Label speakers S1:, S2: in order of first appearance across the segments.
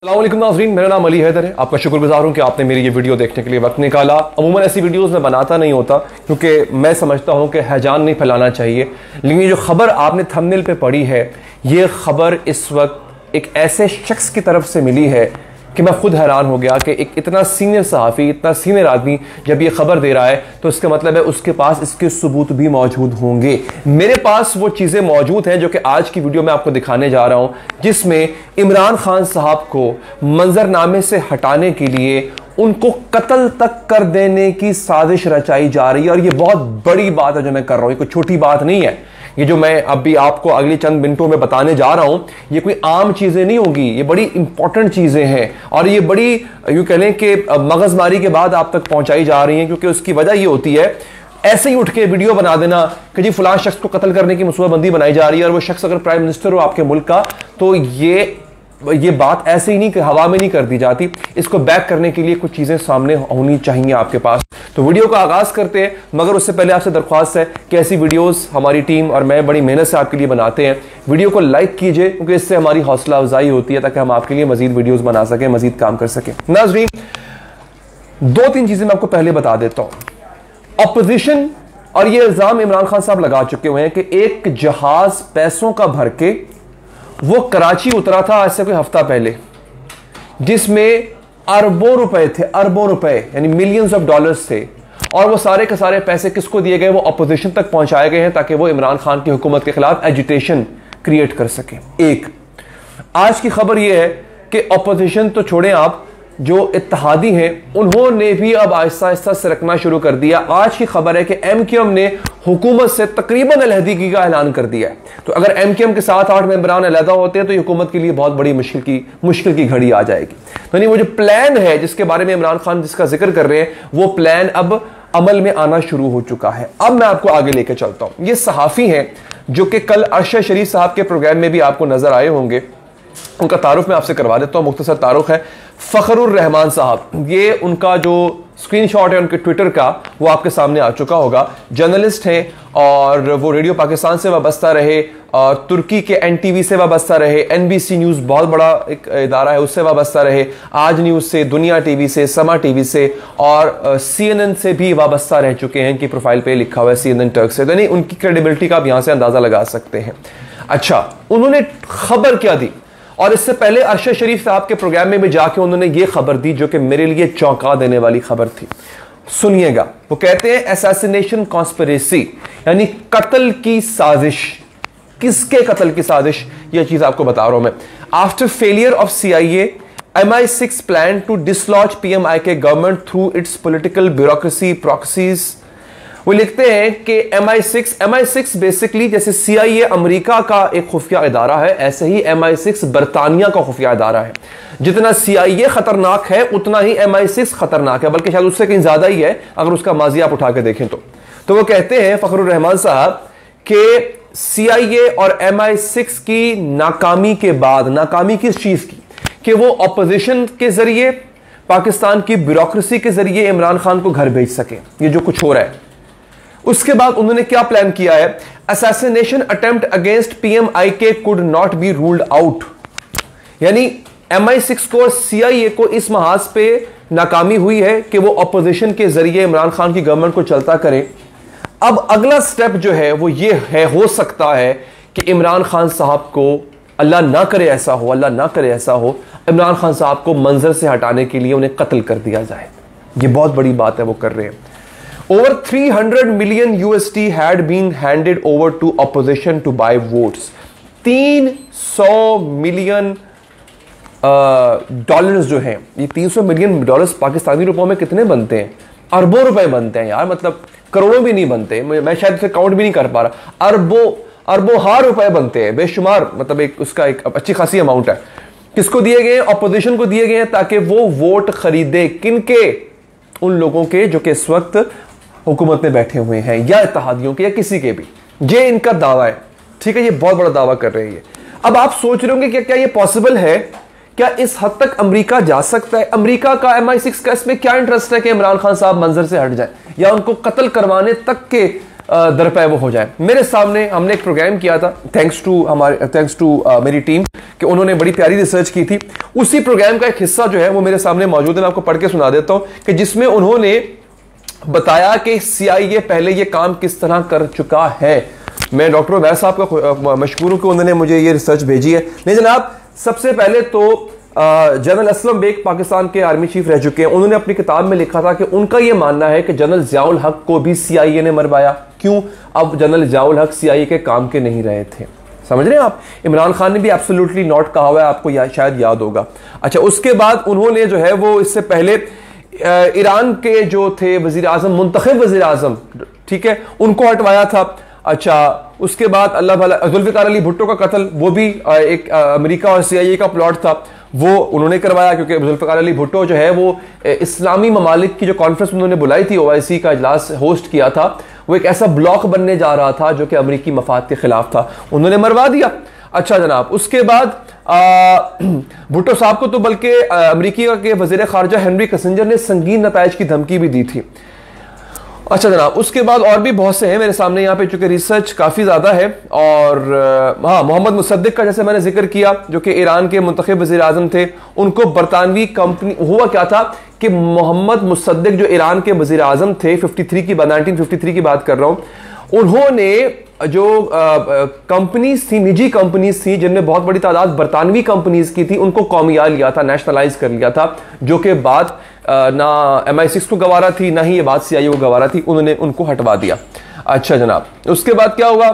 S1: अस्सलाम वालेकुम नाज़रीन, मेरा नाम अली हैदर है। आपका शुक्रगुजार हूं कि आपने मेरी ये वीडियो देखने के लिए वक्त निकाला। अमूमन ऐसी वीडियोस मैं बनाता नहीं होता क्योंकि मैं समझता हूं कि हैजान नहीं फैलाना चाहिए, लेकिन ये जो खबर आपने थंबनेल पे पढ़ी है, ये खबर इस वक्त एक ऐसे शख्स की तरफ से मिली है कि मैं खुद हैरान हो गया कि एक इतना सीनियर सहाफ़ी, इतना सीनियर आदमी जब ये खबर दे रहा है तो इसका मतलब है उसके पास इसके सबूत भी मौजूद होंगे। मेरे पास वो चीज़ें मौजूद हैं जो कि आज की वीडियो में आपको दिखाने जा रहा हूं, जिसमें इमरान खान साहब को मंजरनामे से हटाने के लिए उनको कत्ल तक कर देने की साजिश रचाई जा रही है। और ये बहुत बड़ी बात है जो मैं कर रहा हूं, ये कोई छोटी बात नहीं है। ये जो मैं अभी आपको अगली चंद मिनटों में बताने जा रहा हूं, ये कोई आम चीजें नहीं होगी, ये बड़ी इंपॉर्टेंट चीजें हैं और ये बड़ी यूं कह लें कि मगजमारी के बाद आप तक पहुंचाई जा रही हैं, क्योंकि उसकी वजह ये होती है ऐसे ही उठ के वीडियो बना देना कि जी फलां शख्स को कत्ल करने की मनसूबाबंदी बनाई जा रही है और वो शख्स अगर प्राइम मिनिस्टर हो आपके मुल्क का, तो ये बात ऐसे ही नहीं कि हवा में नहीं कर दी जाती। इसको बैक करने के लिए कुछ चीजें सामने होनी चाहिए आपके पास। तो वीडियो का आगाज करते हैं, मगर उससे पहले आपसे दरख्वास्त है कि ऐसी वीडियोस हमारी टीम और मैं बड़ी मेहनत से आपके लिए बनाते हैं। वीडियो को लाइक कीजिए क्योंकि इससे हमारी हौसला अफजाई होती है ताकि हम आपके लिए मजीद वीडियोस बना सकें, मजीद काम कर सकें। नाज़रीन, दो तीन चीजें मैं आपको पहले बता देता हूं। अपोजिशन और ये इल्जाम इमरान खान साहब लगा चुके हुए हैं कि एक जहाज पैसों का भर के वो कराची उतरा था आज से कोई हफ्ता पहले, जिसमें अरबों रुपए थे, अरबों रुपए यानी मिलियंस ऑफ डॉलर्स थे, और वो सारे के सारे पैसे किसको दिए गए? वो अपोजिशन तक पहुंचाए गए हैं ताकि वो इमरान खान की हुकूमत के खिलाफ एजिटेशन क्रिएट कर सके। एक आज की खबर यह है कि अपोजिशन तो छोड़ें आप, जो इत्तेहादी हैं उन्होंने भी अब आहिस्ता आहिस्ता सरकना शुरू कर दिया। आज की खबर है कि एमक्यूएम ने हुकूमत से तकरीबन अलहदगी का ऐलान कर दिया है। तो अगर एमक्यूएम के 7-8 मेंबरान अलहदा होते हैं तो हुकूमत के लिए बहुत बड़ी मुश्किल की घड़ी आ जाएगी। तो नहीं, वो जो प्लान है जिसके बारे में इमरान खान जिसका जिक्र कर रहे हैं, वो प्लान अब अमल में आना शुरू हो चुका है। अब मैं आपको आगे लेकर चलता हूं। ये सहाफी हैं जो कि कल अरशद शरीफ साहब के प्रोग्राम में भी आपको नजर आए होंगे। उनका तारुफ मैं आपसे करवा देता हूं, मुख्तसर तारुफ है। फखरुर रहमान साहब, ये उनका जो स्क्रीनशॉट है उनके ट्विटर का, वो आपके सामने आ चुका होगा। जर्नलिस्ट हैं और वो रेडियो पाकिस्तान से वाबस्ता रहे, तुर्की के एनटीवी से वाबस्ता रहे, एनबीसी न्यूज़ बहुत बड़ा एक इदारा है उससे वाबस्ता रहे, आज न्यूज़ से, दुनिया टीवी से, समा टीवी से और सीएनएन से भी वाबस्ता रह चुके हैं। इनकी प्रोफाइल पे लिखा हुआ है सीएनएन टर्क से। तो नहीं, उनकी क्रेडिबिलिटी का आप यहां से अंदाजा लगा सकते हैं। अच्छा, उन्होंने खबर क्या दी? और इससे पहले अरशद शरीफ साहब के प्रोग्राम में भी जाके उन्होंने ये खबर दी जो कि मेरे लिए चौंका देने वाली खबर थी। सुनिएगा, वो कहते हैं असैसिनेशन कॉन्स्पिरेसी, यानी कत्ल की साजिश। किसके कत्ल की साजिश? ये चीज आपको बता रहा हूं मैं। After failure of CIA, MI6 plan to dislodge PMI के government through its political bureaucracy proxies. वो लिखते हैं कि MI6 बेसिकली जैसे CIA अमेरिका का एक खुफिया इदारा है, ऐसे ही MI6 बरतानिया का खुफिया इदारा है। जितना CIA खतरनाक है उतना ही MI6 खतरनाक है, बल्कि शायद उससे कहीं ज्यादा ही है अगर उसका माजी आप उठा के देखें तो वो कहते हैं फखरुर रहमान साहब कि CIA और MI6 की नाकामी के बाद, नाकामी किस चीज की? कि वो अपोजिशन के जरिए, पाकिस्तान की ब्यूरोक्रेसी के जरिए इमरान खान को घर भेज सके। ये जो कुछ हो रहा है, उसके बाद उन्होंने क्या प्लान किया है? Assassination attempt against PMI could not be ruled out, यानी MI6 को और CIA को इस महाज पे नाकामी हुई है कि वो अपोजिशन के जरिए इमरान खान की गवर्नमेंट को चलता करें। अब अगला स्टेप जो है वो ये है, हो सकता है कि इमरान खान साहब को, अल्लाह ना करे ऐसा हो, अल्लाह ना करे ऐसा हो, इमरान खान साहब को मंजर से हटाने के लिए उन्हें कत्ल कर दिया जाए। ये बहुत बड़ी बात है वो कर रहे हैं। Over 300 million USD had been handed over to opposition to buy votes. 300 million dollars जो हैं, ये 300 मिलियन डॉलर्स पाकिस्तानी रुपयों में कितने बनते हैं? अरबों रुपए बनते हैं यार, मतलब करोड़ों भी नहीं बनते। मैं शायद इसे काउंट भी नहीं कर पा रहा। अरबों हार रुपए बनते हैं, बेशुमार, मतलब उसका एक अच्छी खासी अमाउंट है। किसको दिए गए? अपोजिशन को दिए गए हैं ताकि वो वोट खरीदे। किनके? उन लोगों के जो कि इस वक्त हुकूमत में बैठे हुए हैं, या इत्तेहादियों के, या किसी के भी। ये इनका दावा है, ठीक है, ये बहुत बड़ा दावा कर रहे हैं। अब आप सोच रहे होंगे कि क्या ये पॉसिबल है? क्या इस हद तक अमेरिका जा सकता है? अमेरिका का MI6 का इसमें क्या इंटरेस्ट है कि इमरान खान साहब मंजर से हट जाए या उनको कत्ल करवाने तक के दरपे वो हो जाए। मेरे सामने हमने एक प्रोग्राम किया था, थैंक्स टू मेरी टीम, कि उन्होंने बड़ी प्यारी रिसर्च की थी। उसी प्रोग्राम का एक हिस्सा जो है वो मेरे सामने मौजूद है, मैं आपको पढ़ के सुना देता हूं, कि जिसमें उन्होंने बताया कि CIA पहले ये काम किस तरह कर चुका है। मैं डॉक्टर उबैर साहब का मशकूर हूं कि उन्होंने मुझे ये रिसर्च भेजी है। नहीं जनाब, सबसे पहले तो जनरल असलम बेग पाकिस्तान के आर्मी चीफ रह चुके हैं, उन्होंने अपनी किताब में लिखा था कि उनका यह मानना है कि जनरल जियाउल हक को भी CIA ने मरवाया। क्यों? अब जनरल जियाउल हक CIA के काम के नहीं रहे थे। समझ रहे हैं आप? इमरान खान ने भी एब्सोल्युटली नॉट कहा हुआ है, आपको शायद याद होगा। अच्छा, उसके बाद उन्होंने जो है वो इससे पहले ईरान के जो थे वजीर आजम, मुंतखब वजीर आजम, ठीक है, उनको हटवाया था। अच्छा, उसके बाद अल्लाह भला जुल्फिकार अली भुट्टो का कत्ल, वो भी एक अमेरिका और CIA का प्लॉट था, वो उन्होंने करवाया, क्योंकि जुल्फिकार अली भुट्टो जो है वो इस्लामी ममालिक की जो कॉन्फ्रेंस उन्होंने बुलाई थी, OIC का इजलास होस्ट किया था, वो एक ऐसा ब्लॉक बनने जा रहा था जो कि अमेरिकी मफाद के खिलाफ था, उन्होंने मरवा दिया। अच्छा जनाब, उसके बाद भुट्टो साहब को तो बल्कि अमेरिकी के वजीर खारजा हेनरी किसिंजर ने संगीन नताइज की धमकी भी दी थी। अच्छा जनाब, उसके बाद और भी बहुत से हैं मेरे सामने यहाँ पे, चूंकि रिसर्च काफ़ी ज़्यादा है। और हाँ, मोहम्मद मुसद्दिक का जैसे मैंने जिक्र किया, जो कि ईरान के मुंतखब वज़ीर आज़म थे, उनको बरतानवी कंपनी, हुआ क्या था कि मोहम्मद मुसद्दिक जो ईरान के वज़ीर आज़म थे 1953 की बात कर रहा हूँ, उन्होंने जो कंपनीज थी, निजी कंपनीज थी, जिनमें बहुत बड़ी तादाद बरतानवी कंपनीज की थी, उनको कौमिया लिया था, नेशनलाइज कर लिया था, जो कि बात ना MI6 को गवारा थी, ना ही ये बात CIA को गवारा थी, उन्होंने उनको हटवा दिया। अच्छा जनाब, उसके बाद क्या हुआ?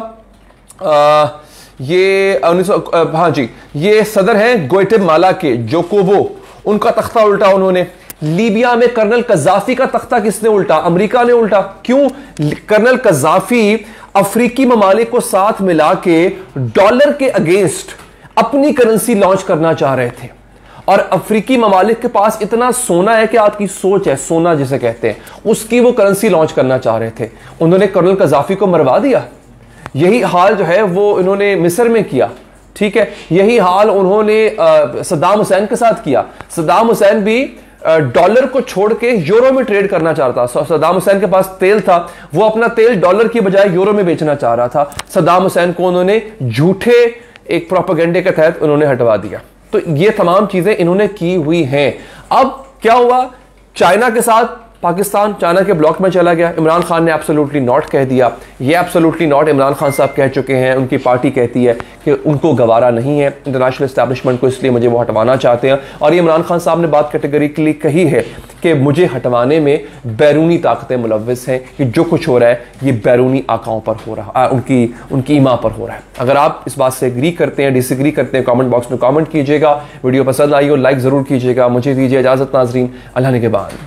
S1: ये 1900, हाँ जी, ये सदर हैं ग्वाटेमाला के, जोकोबो, उनका तख्ता उल्टा उन्होंने। लीबिया में कर्नल कज़ाफी का तख्ता किसने उल्टा? अमेरिका ने उल्टा। क्यों? कर्नल कज़ाफी अफ्रीकी ममालिक को साथ मिला के डॉलर के अगेंस्ट अपनी करेंसी लॉन्च करना चाह रहे थे, और अफ्रीकी ममालिक के पास इतना सोना है कि आपकी सोच है, सोना जिसे कहते हैं, उसकी वो करेंसी लॉन्च करना चाह रहे थे। उन्होंने कर्नल कज़ाफी को मरवा दिया। यही हाल जो है वो इन्होंने मिस्र में किया, ठीक है। यही हाल उन्होंने सद्दाम हुसैन के साथ किया। सद्दाम हुसैन भी डॉलर को छोड़ के यूरो में ट्रेड करना चाहता था। सद्दाम हुसैन के पास तेल था, वो अपना तेल डॉलर की बजाय यूरो में बेचना चाह रहा था। सद्दाम हुसैन को उन्होंने झूठे एक प्रोपेगेंडे के तहत उन्होंने हटवा दिया। तो ये तमाम चीजें इन्होंने की हुई हैं। अब क्या हुआ? चाइना के साथ पाकिस्तान चाइना के ब्लॉक में चला गया। इमरान खान ने एब्सोल्युटली नॉट कह दिया। ये एब्सोल्युटली नॉट इमरान खान साहब कह चुके हैं, उनकी पार्टी कहती है कि उनको गवारा नहीं है इंटरनेशनल एस्टैब्लिशमेंट को, इसलिए मुझे वो हटवाना चाहते हैं। और ये इमरान खान साहब ने बात कैटेगरिकली कही है कि मुझे हटवाने में बैरूनी ताकतें मुलव्वस हैं, कि जो कुछ हो रहा है ये बैरूनी आकाओं पर हो रहा है, उनकी ईमा पर हो रहा है। अगर आप इस बात से एग्री करते हैं, डिसएग्री करते हैं, कमेंट बॉक्स में कमेंट कीजिएगा। वीडियो पसंद आई हो लाइक जरूर कीजिएगा। मुझे दीजिए इजाजत नाजरीन, अल्लाह ने के बाद।